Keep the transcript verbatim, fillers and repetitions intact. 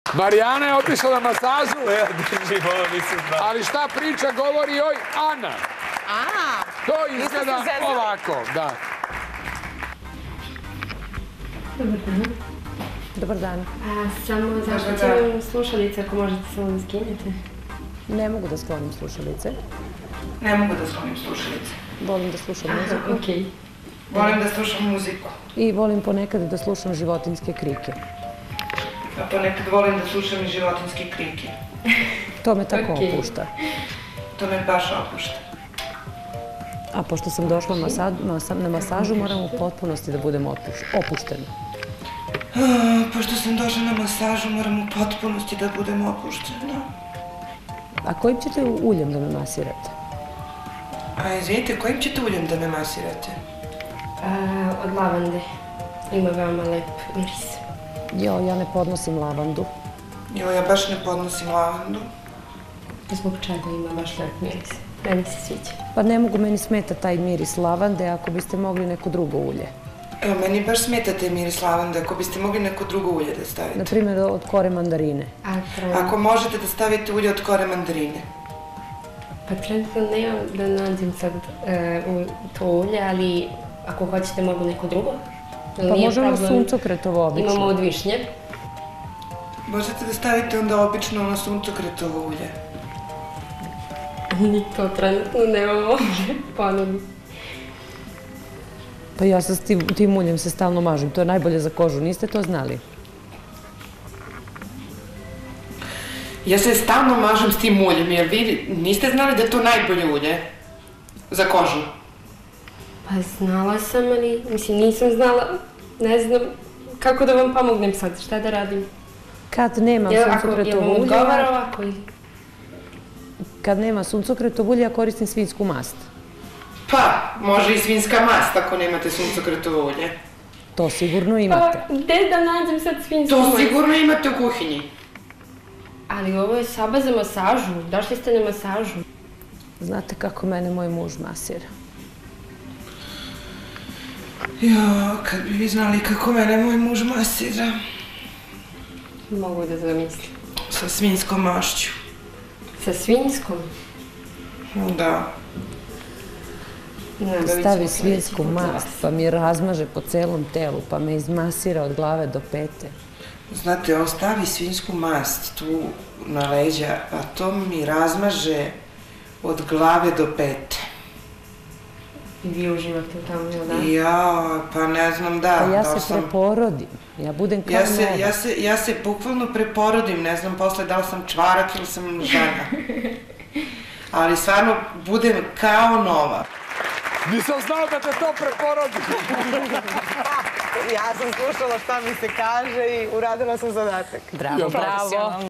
Marijana je otišla na masažu. Ja držim ovo, nisam znao. Ali šta priča govori joj Ana. A, To izgleda ovako, da. Dobar dan. Dobar dan. Samo zašto imam slušalice, ako možete samo da skinete? Ne mogu da sklonim slušalice. Ne mogu da sklonim slušalice. Volim da slušam muziku. Okej. Volim da slušam muziku. I volim ponekad da slušam životinjske krike. A ponekad volim da slušam i životinjske krike. To me tako Okej. opušta. To me baš opušta. A pošto sam došla na masažu, moram u potpunosti da budem opuštena. Pošto sam došla na masažu, moram u potpunosti da budem opuštena. A kojim ćete uljem da me masirate? A izvinite, kojim ćete uljem da me masirate? Od lavande. Ima veoma lep miris. Jo, ja ne podnosim lavandu. Jo, ja baš ne podnosim lavandu. Zbog čega ima baš lep miris? Meni se sviđa. Pa ne mogu, meni smeta taj miris lavande, ako biste mogli neko drugo ulje. Evo, meni baš smeta taj miris lavande, ako biste mogli neko drugo ulje da stavite. Naprimjer, od kore mandarine. Ako možete da stavite ulje od kore mandarine. Pa trenutno nemam da nađem sad u to ulje, ali ako hoćete mogu neko drugo. Pa možemo suncokretovo obično. Imamo od višnje. Možete da stavite onda obično ono suncokretovo ulje. Ni to trenutno nemamo. Ponovno. Pa ja sa tim uljem se stalno mažem, to je najbolje za kožu, niste to znali? Ja se stalno mažem s tim uljem, jer vi niste znali da je to najbolje ulje za kožu? Pa znala sam, ali mislim nisam znala, ne znam kako da vam pomognem sad, šta da radim? Kad nema suncokretovo ulje... odgovara ovako ili? Kad nema suncokretovo ulje, ja koristim svinjsku mast. Pa, može i svinjska mast ako nemate suncokretovo ulje. To sigurno imate. Pa, gde da nađem sad svinjsku mast? To sigurno imate u kuhinji. Ali ovo je soba za masažu, došli ste na masažu. Znate kako mene moj muž masira? Jo, kad bi vi znali kako mene moj muž masira. Mogu da zamislim. Sa svinjskom mašću. Sa svinjskom? Da. Stavi svinjsku mast, pa mi razmaže po celom telu, pa me izmasira od glave do pete. Znate, on stavi svinjsku mast tu na leđa, a to mi razmaže od glave do pete. I vi uživate u tamo, jel da? Ja, pa ne znam da. Pa ja se preporodim, ja budem kao nova. Ja se bukvalno preporodim, ne znam posle da li sam čvarak ili sam žena. Ali stvarno budem kao nova. Nisam znao da te to preporodi. Ja sam slušala šta mi se kaže i uradila sam zadatak. Bravo, bravo.